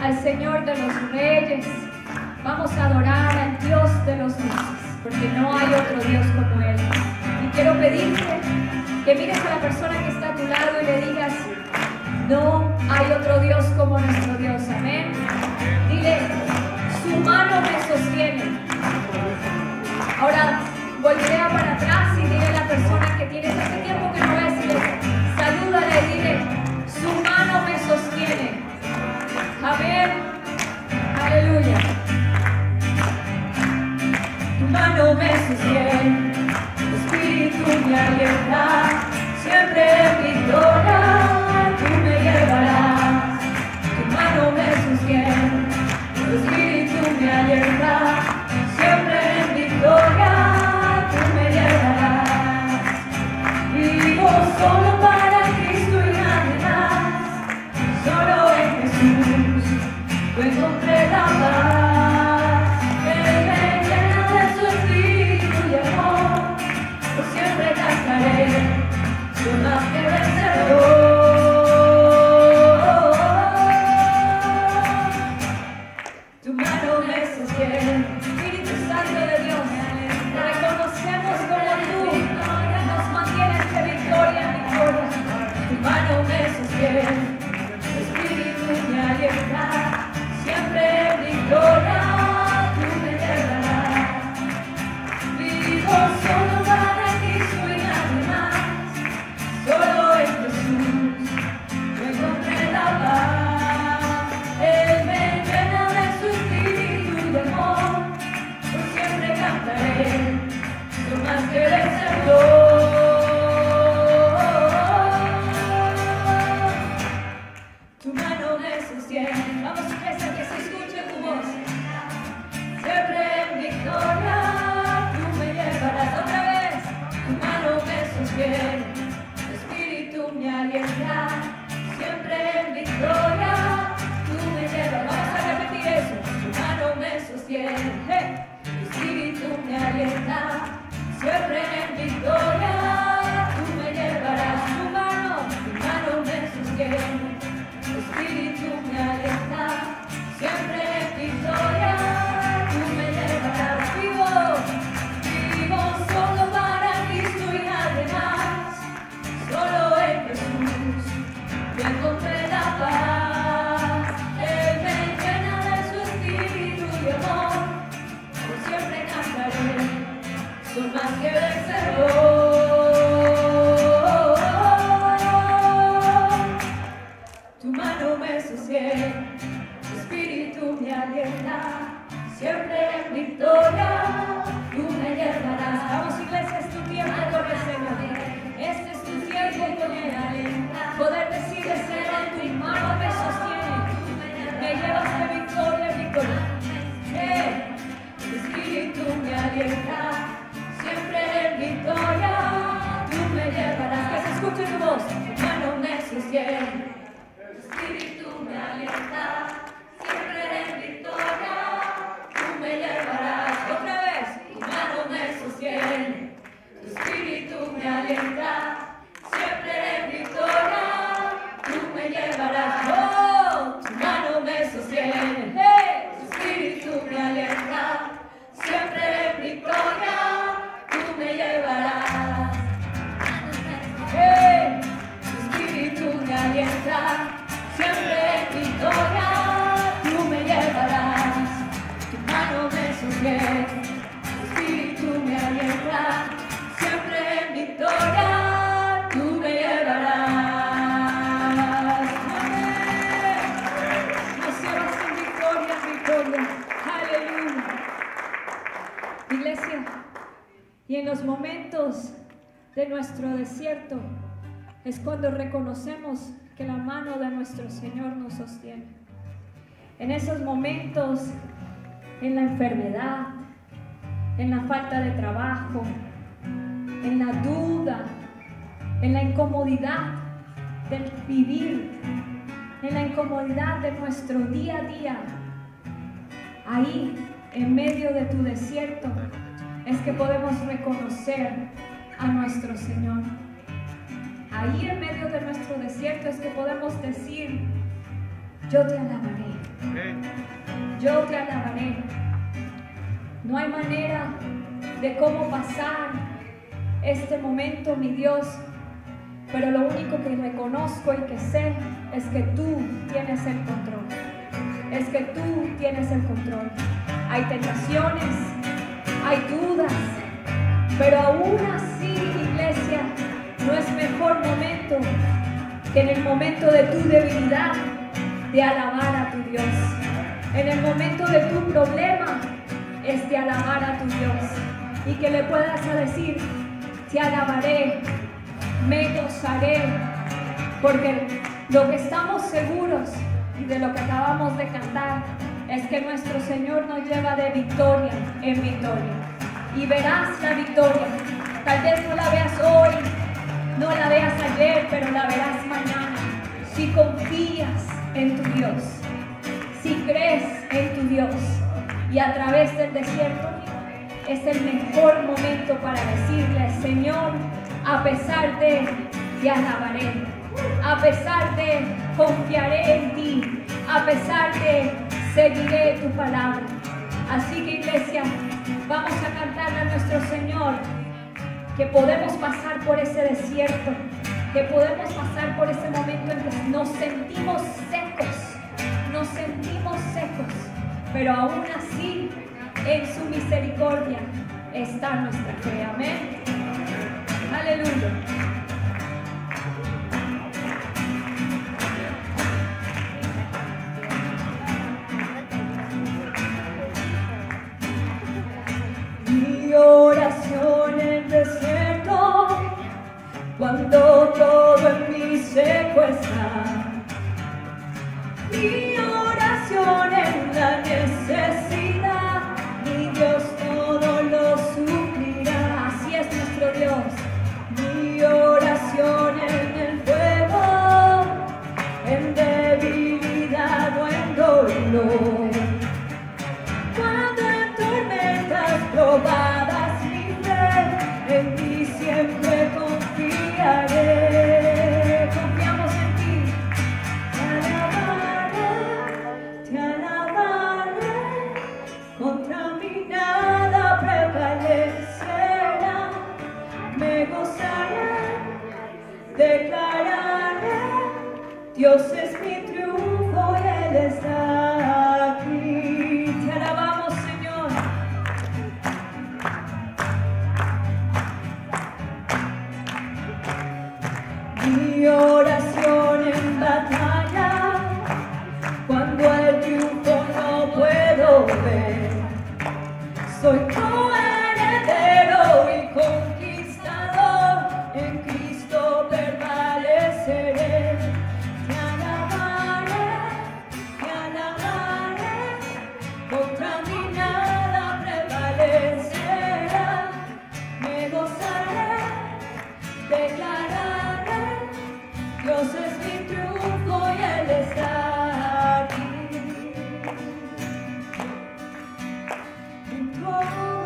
al Señor de los Reyes. Vamos a adorar al Dios de los dioses, porque no hay otro Dios como Él. Y quiero pedirte que mires a la persona que está a tu lado y le digas: no hay otro Dios como nuestro Dios. Amén. Dile: su mano me sostiene. Ahora voltea para atrás y dile a la persona que tienes hace tiempo que no ves, y salúdale y dile: su mano me sostiene. Amén. Aleluya. Tu mano me sostiene, tu espíritu me alienta, siempre en victoria tú me llevarás. Tu mano me sostiene, tu espíritu me alienta, siempre en victoria tú me llevarás. Vivo solo para Cristo y nadie más, solo en Jesús yo encontré la paz. Él me llena de su espíritu y amor, por siempre cantaré, soy más que vencedor. Tu mano me sostiene, Espíritu Santo de Dios, te reconocemos como tú nos mantienes de victoria en victoria. Tu mano me sostiene, tu espíritu me alienta, siempre en victoria tú me llevarás. Vivo solo para Cristo y nadie más, solo en Jesús yo encontré la paz. Él me llena de su espíritu y amor, por siempre cantaré, soy más que vencedor. Tu mano me sostiene. Vamos, iglesia, que se escuche tu voz. Siempre en victoria tú me llevarás. Otra vez. Tu mano me sostiene, tu espíritu me alienta, siempre en victoria tú me llevarás. Vamos a repetir eso. Tu mano me sostiene, tu espíritu me alienta, siempre en victoria tú me llevarás. Tu mano me sostiene, tu espíritu me alienta, siempre en victoria tú me llevarás. Vivo solo para Cristo y nadie más, solo en Jesús yo encontré la paz. Él me llena de su espíritu y amor, por siempre cantaré, soy más que vencedor. Tu mano me sostiene, tu espíritu me alienta, siempre en victoria tú me llevarás. Vamos, iglesia, es tu tiempo con el Señor. Este es tu tiempo con Él. Poder decirle: Señor, tu mano me sostiene, me llevas de victoria en victoria. Tu espíritu me alienta, siempre en victoria tú me llevarás. Que se escuche tu voz. Tu mano me sostiene, tu espíritu me alienta, siempre en victoria tú me llevarás. Otra vez. Tu mano me sostiene, tu espíritu me alienta, siempre en victoria tú me llevarás. Oh, tu mano me sostiene, tu espíritu me alienta, siempre en victoria tú me llevarás. Tu espíritu me alienta, siempre en victoria tú me llevarás. Tu mano me sostiene, tu espíritu me alienta, siempre en victoria tú me llevarás. Amén. Nos llevas en victoria, victoria. Aleluya. Iglesia, y en los momentos de nuestro desierto es cuando reconocemos que la mano de nuestro Señor nos sostiene. En esos momentos, en la enfermedad, en la falta de trabajo, en la duda, en la incomodidad del vivir, en la incomodidad de nuestro día a día, ahí, en medio de tu desierto, es que podemos reconocer a nuestro Señor. Ahí en medio de nuestro desierto es que podemos decir: yo te alabaré, Yo te alabaré. No hay manera de cómo pasar este momento, mi Dios, pero lo único que reconozco y que sé es que tú tienes el control. Es que tú tienes el control. Hay tentaciones, hay dudas, pero aún así, iglesia, no es mejor momento que en el momento de tu debilidad de alabar a tu Dios. En el momento de tu problema es de alabar a tu Dios y que le puedas decir: te alabaré, me gozaré, porque lo que estamos seguros y de lo que acabamos de cantar es que nuestro Señor nos lleva de victoria en victoria. Y verás la victoria. Tal vez no la veas hoy, no la veas ayer, pero la verás mañana. Si confías en tu Dios, si crees en tu Dios, y a través del desierto es el mejor momento para decirle: Señor, a pesar de, te alabaré, a pesar de, confiaré en ti, a pesar de, seguiré tu palabra. Así que, iglesia, vamos a cantarle a nuestro Señor que podemos pasar por ese desierto, que podemos pasar por ese momento en que nos sentimos secos, pero aún así en su misericordia está nuestra fe. Amén. Aleluya. Mi oración en el desierto, cuando todo en mí se cuesta. Mi oración en la necesidad, mi Dios todo lo suplirá. Así es nuestro Dios. Mi oración en el fuego, en debilidad o en dolor. Cuando en tormentas probadas mi fe, en ti siempre confiaré. Confiamos en ti. Te alabaré, contra mí nada prevalecerá. Me gozaré, declararé, Dios es mi triunfo y Él está aquí. Te alabamos, Señor. Mi oración en batalla, cuando el triunfo no puedo ver, soy coheredero y conquistador, en Cristo prevaleceré. Te alabaré, contra mí nada prevalecerá. Me gozaré, declararé, Dios es mi triunfo y Él está aquí. En todo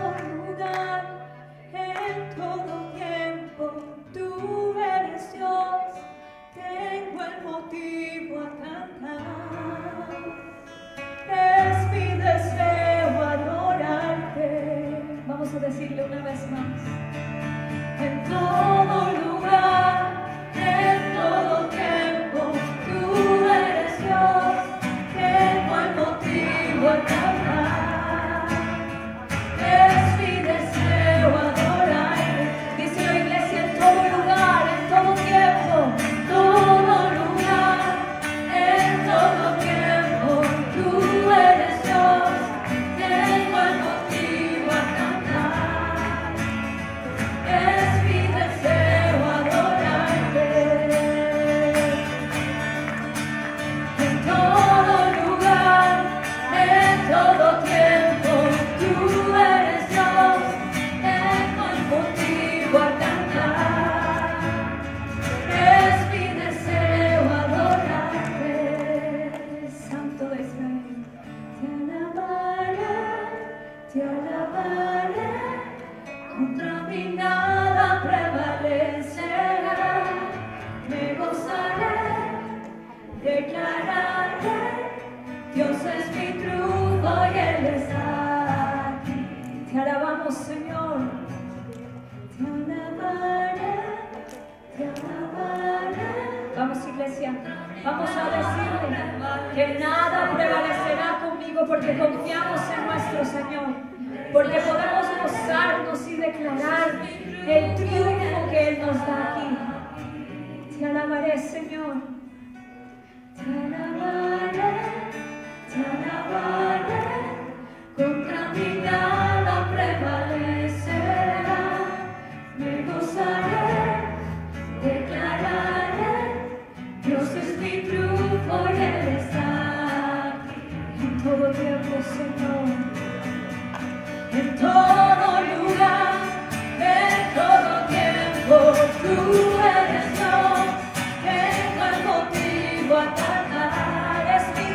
Dios es mi triunfo y Él está aquí. Te alabamos, Señor. Te alabaré, te alabaré. Vamos, iglesia, vamos a decirle que nada prevalecerá conmigo porque confiamos en nuestro Señor, porque podemos gozarnos y declarar el triunfo que Él nos da aquí. Te alabaré, Señor. Te alabaré, te alabaré. Contra mí nada prevalecerá. Me gozaré, declararé. Dios es mi triunfo y Él está aquí. En todo tiempo, Señor. En todo lugar, en todo tiempo, tú eres Dios. Tengo el motivo a cantar. Es mi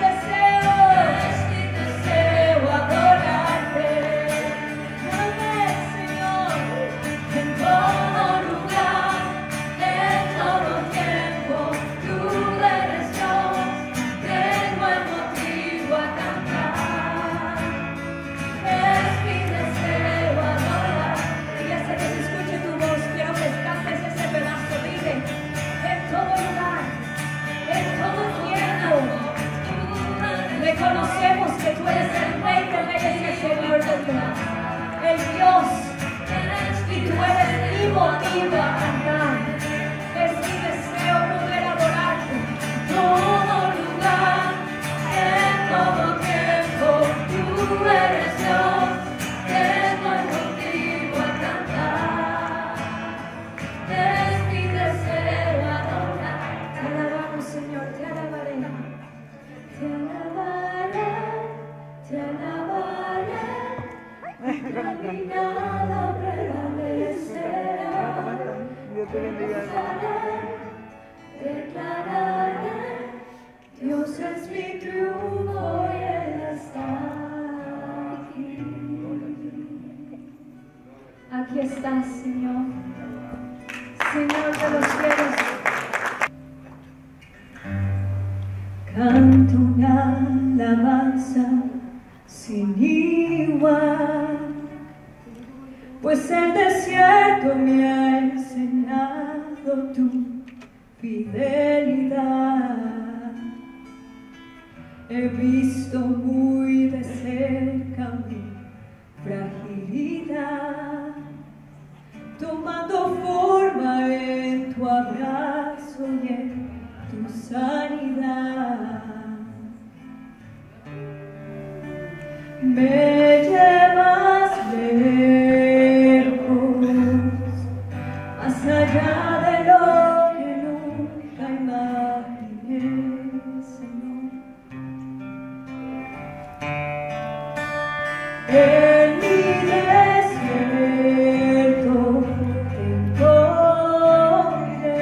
deseo adorarte. Amén, Señor. En todo lugar, en todo tiempo, tú eres Dios. Tengo el motivo a cantar. Es mi deseo adorar. Iglesia, que se escuche tu voz. Quiero que cantes ese pedazo. Dile, en todo lugar, en todo tiempo, reconocemos que tú eres el Rey de Reyes y el Señor de Dios, el Dios, y tú eres mi motivo a cantar. Es mi deseo poder adorarte. Todo lugar, en todo tiempo, tú eres Dios. Tengo el motivo a cantar. Es mi deseo adorar. Te alabamos, Señor, te alabaré. Te alabaré, te alabaré. Contra mí nada prevalecerá. Dios te bendiga. Declararé, Dios es mi triunfo y Él está aquí. Aquí estás, Señor, Señor de los cielos. Canto una alabanza sin igual, pues el desierto me ha enseñado tu fidelidad. He visto muy de cerca mi fragilidad, tomando forma en tu abrazo y en tu sanidad. Me llevas lejos, más allá de lo que nunca imaginé, Señor. En mi desierto te encontré.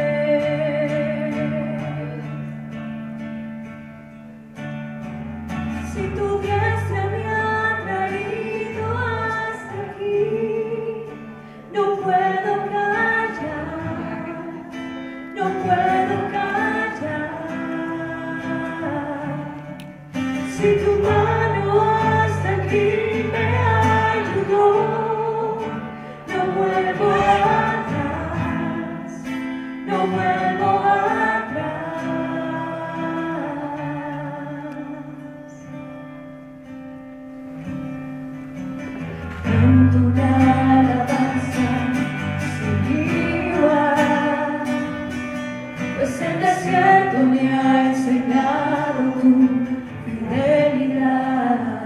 Si tu diestra me ha traído hasta aquí, no puedo callar, no puedo callar. Si tu mano hasta aquí me ayudó, no vuelvo atrás, no vuelvo atrás. Canto una alabanza sin igual, pues el desierto me ha enseñado tu fidelidad.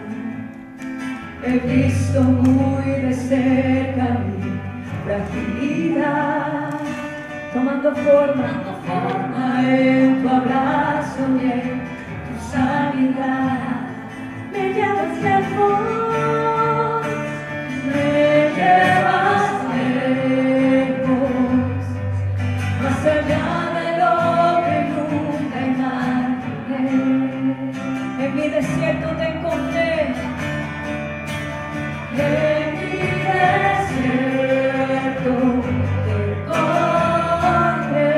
He visto muy de cerca mi fragilidad, tomando forma en tu abrazo y en tu sanidad. Me llevas lejos, me llevas lejos, más allá de lo que nunca imaginé. En mi desierto te encontré, en mi desierto te encontré.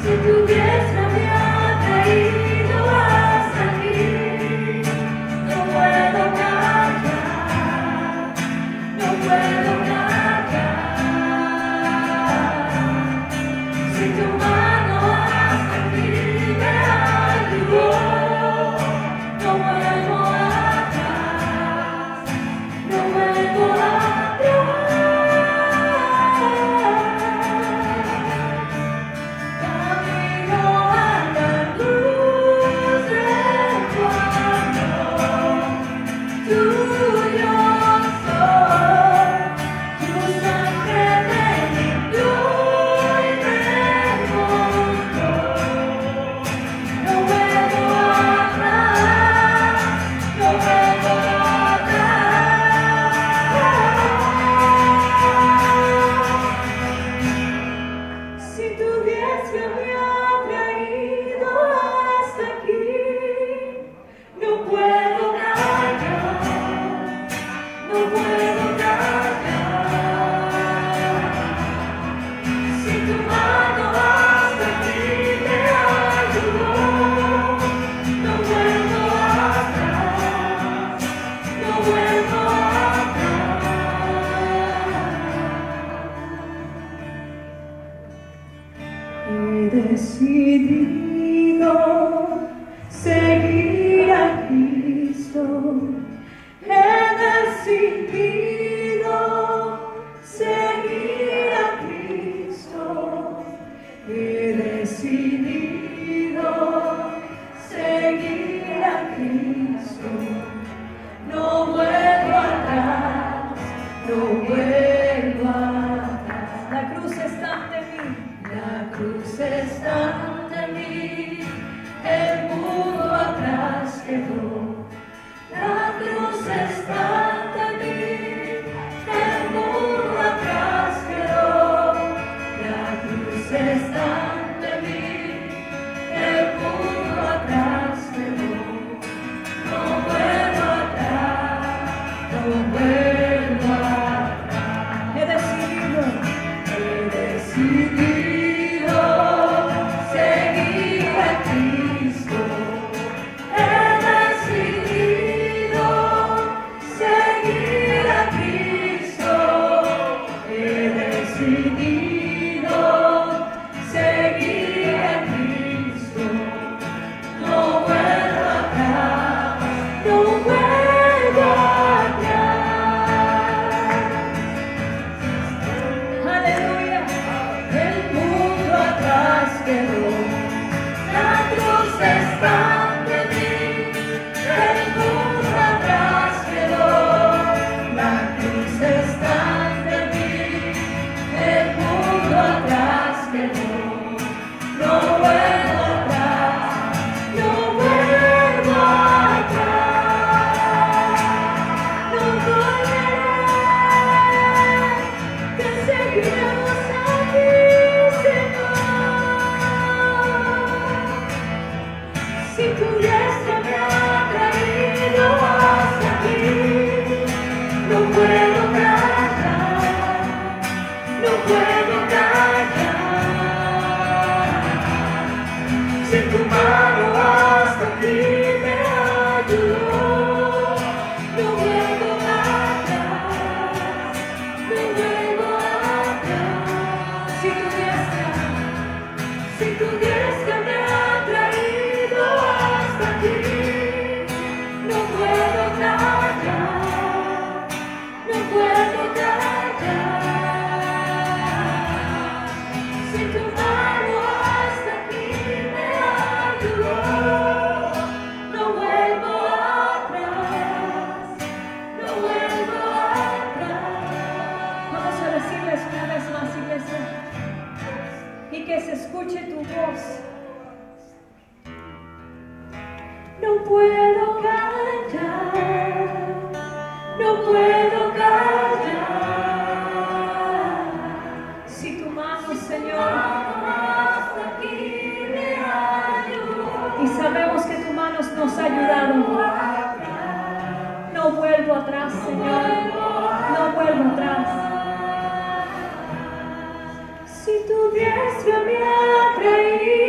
Si tu diestra me ha traído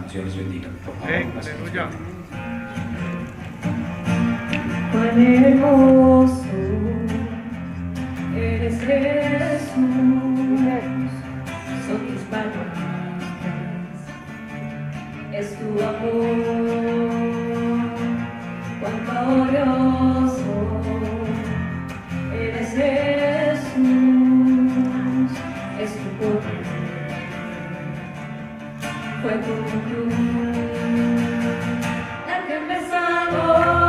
Dios les bendiga. Por favor, Aleluya. Cuán hermoso eres, Jesús, son tus palabras, es tu amor, cuán glorioso eres, Jesús, es tu poder, fue tu cruz la que me salvó.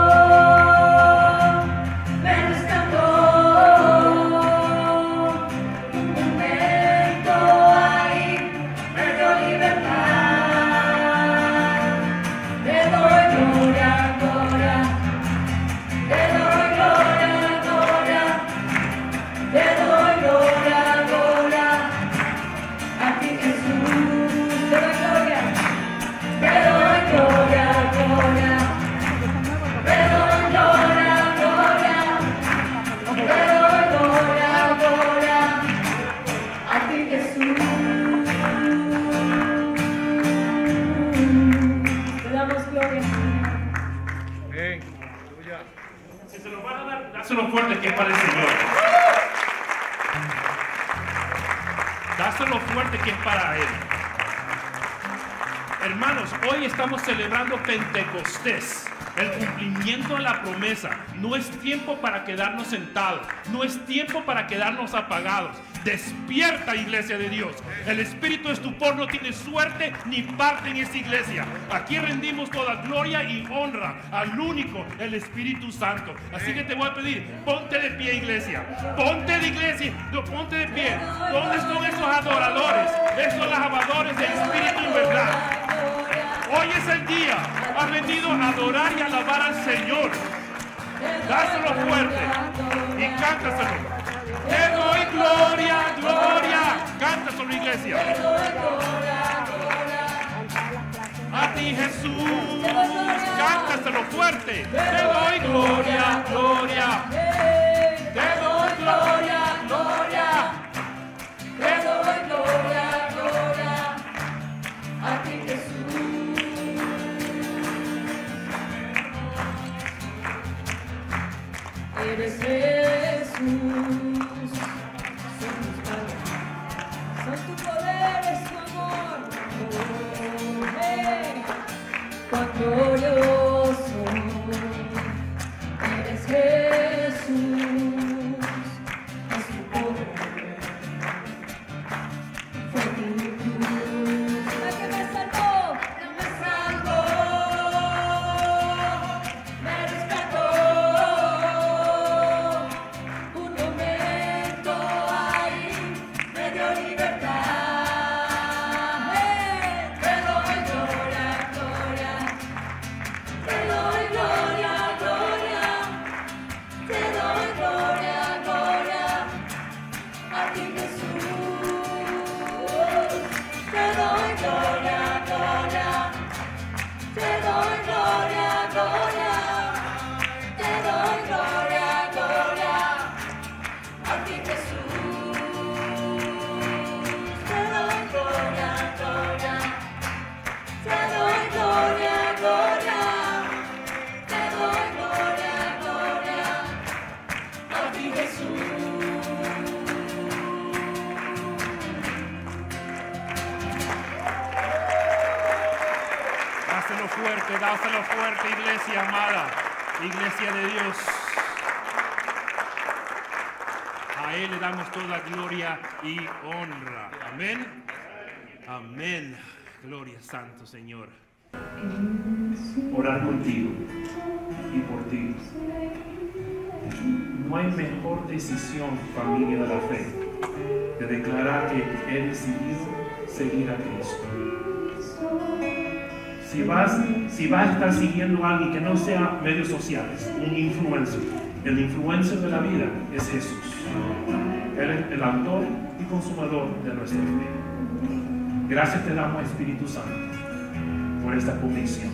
Dáselo fuerte que es para el Señor. Dáselo fuerte que es para Él. Hermanos, hoy estamos celebrando Pentecostés, el cumplimiento de la promesa. No es tiempo para quedarnos sentados, no es tiempo para quedarnos apagados. Despierta, iglesia de Dios. El espíritu de estupor no tiene suerte ni parte en esta iglesia. Aquí rendimos toda gloria y honra al único, el Espíritu Santo. Así que te voy a pedir, ponte de pie, iglesia. Ponte de iglesia, no, ponte de pie. ¿Dónde están esos adoradores, esos alabadores del Espíritu en verdad? Hoy es el día. Has venido a adorar y alabar al Señor. Dáselo fuerte y cántaselo. Te doy gloria, gloria. Cántaselo, iglesia. A ti, Jesús. Cántaselo fuerte. Te doy gloria, gloria. Te doy gloria, gloria. Te doy gloria, gloria. A ti, Jesús. Eres Jesús, son tus palabras, son tu poder, es tu amor. Oh, cuán glorioso eres Jesús, es tu poder, fue tu cruz la que me salvó, me rescató. Dáselo fuerte, iglesia amada, iglesia de Dios. A Él le damos toda gloria y honra. Amén. Amén. Gloria santo, Señor. Orar contigo y por ti. No hay mejor decisión, familia de la fe, de declarar que he decidido seguir a Cristo. Si vas a estar siguiendo a alguien que no sea medios sociales, un influencer, el influencer de la vida es Jesús. Él es el autor y consumador de nuestra fe. Gracias te damos, Espíritu Santo, por esta convicción.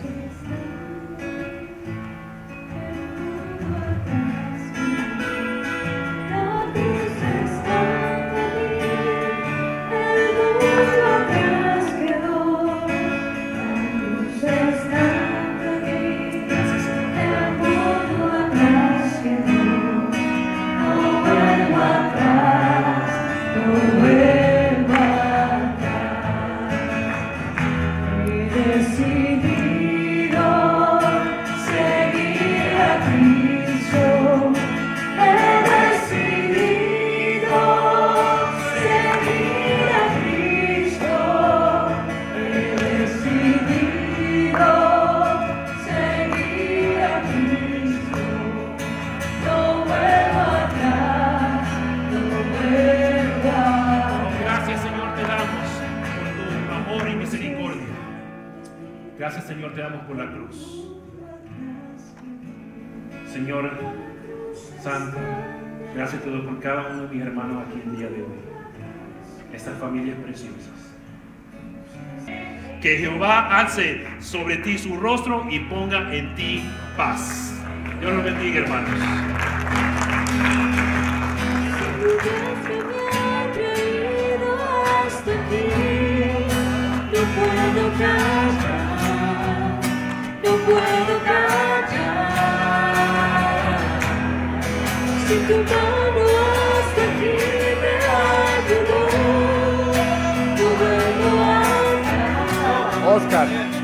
decidido seguir a Cristo. He decidido seguir a Cristo. He decidido seguir a Cristo. No vuelvo atrás, no vuelvo atrás. Gracias, Señor, te damos por tu amor y misericordia. Gracias, Señor, te damos por la cruz. Señor Santo, gracias te doy por cada uno de mis hermanos aquí el día de hoy. Estas familias preciosas. Que Jehová alce sobre ti su rostro y ponga en ti paz. Dios los bendiga, hermanos. No puedo callar, no puedo callar. Si tu mano hasta aquí me ayudó, no vuelvo a callar. Oscar.